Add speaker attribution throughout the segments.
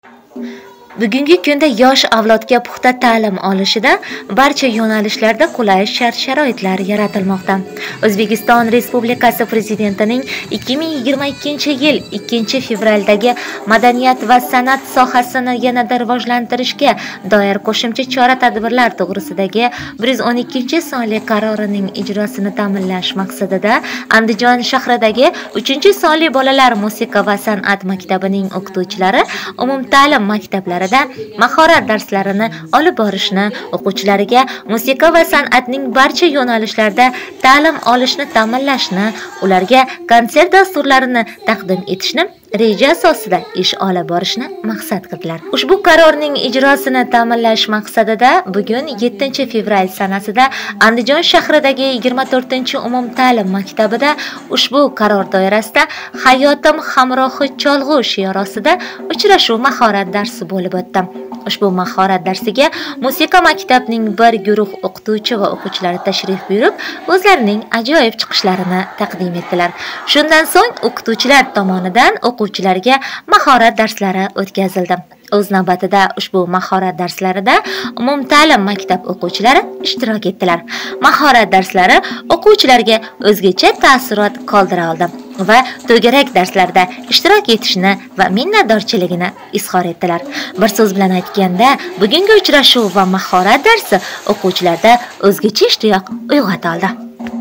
Speaker 1: Bugungi kunda yosh avlodga puxta ta'lim olishida barcha yo'nalishlarda qulay shart-sharoitlar yaratilmoqda. O'zbekiston Respublikasi Prezidentining 2022-yil 2-fevraldagi madaniyat va san'at sohasini yanada rivojlantirishga doir qo'shimcha chora-tadbirlar to'g'risidagi 112-sonli qarorining ijrosini ta'minlash maqsadida Andijon shahridagi 3-sonli bolalar musiqa va san'at maktabining o'qituvchilari umumta'lim maktablarida mahorat darslarini olib borishni, o'quvchilariga musiqa va san'atning barcha yo'nalishlarida ta'lim olishni ta'minlashni, ularga konsert dasturlarini taqdim etishni reja asosida ish olib borishni maqsad qildilar. Ushbu qarorning ijrosini ta'minlash maqsadida bugun 7-fevral sanasida Andijon shahridagi 24-umumta'lim maktabida ushbu qaror doirasida Hayotim hamrohi cholg'u shiori ostida uchrashuv mahorat darsi bo'lib o'tdi. Ushbu mahorat darsiga musiqa maktabining bir guruh o'qituvchi va o'quvchilari tashrif buyurib, o'zlarining ajoyib chiqishlarini taqdim etdilar. Shundan so'ng o'qituvchilar tomonidan o'quvchilarga mahorat darslari o'tkazildi. O'z navbatida ushbu mahorat darslarida umumta'lim maktab o'quvchilari ishtirok etdilar. Mahorat darslari o'quvchilarga o'zgacha taassurot qoldira oldi va to'garak darslarda ishtirok etishni va minnatdorchiligini izhor etdilar. Bir so'z bilan aytganda, bugungi uchrashuv va mahorat darsi o'quvchilarda o'zgacha ishtiyoq uyg'ota oldi.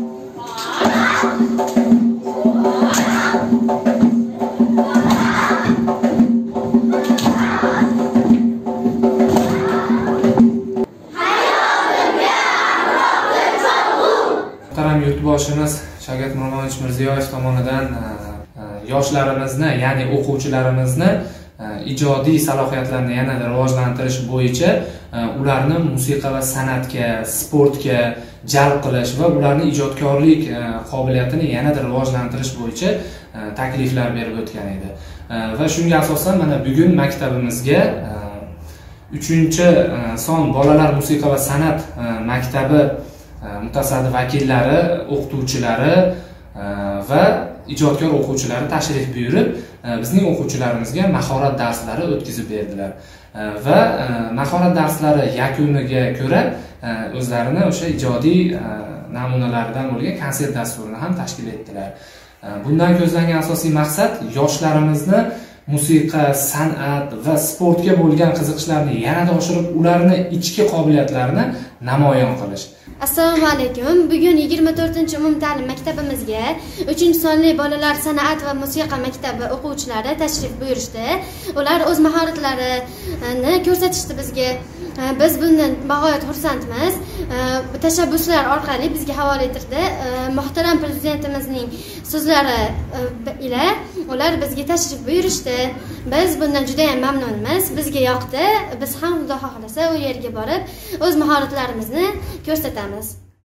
Speaker 2: Muhtaram yurtboshimiz Shavkat Mirziyoyev tomonidan yoshlarimizni, ya'ni o'quvchilarimizni ijodiy salohiyatlarini yanada rivojlantirish bo'yicha ularni musiqa va san'atga, sportga jalb qilish va ularning ijodkorlik qobiliyatini yanada rivojlantirish bo'yicha takliflar berib o'tgan edi. Va shunga asosan mana bugun maktabimizga 3-son bolalar musiqa va san'at maktabi mutasaddi vakillari, o'qituvchilari va ijodkor o'quvchilari tashrif buyurib, bizning o'quvchilarimizga mahorat darslari o'tkazib berdilar. Va mahorat darslari yakuniga ko'ra o'zlarini o'sha ijodiy namunalaridan bo'lgan konsert dasturini ham tashkil etdilar. Bundan ko'zlangan asosiy maqsad yoshlarimizni musiqa, san'at va sportga bo'lgan qiziqishlarini yanada oshirib, ularni ichki qobiliyatlarini namoyon qilish.
Speaker 3: Assalomu alaykum. Bugun 24-umumta'lim maktabimizga 3-sonli bolalar san'at va musiqa maktabi o'quvchilari tashrif buyurishdi. Ular o'z mahoratlarini ko'rsatishdi bizga. Biz bundan bag'oyat xursandmiz. Tashabbuslar orqali bizga havola etildi. Muhtaram prezidentimizning so'zlari ila ular bizga tashrif buyurishdi. Biz bundan juda ham mamnunmiz. Bizga yoqdi. Biz ham Xudo xohlasa u yerga borib o'z mahoratlarimizni ko'rsatamiz.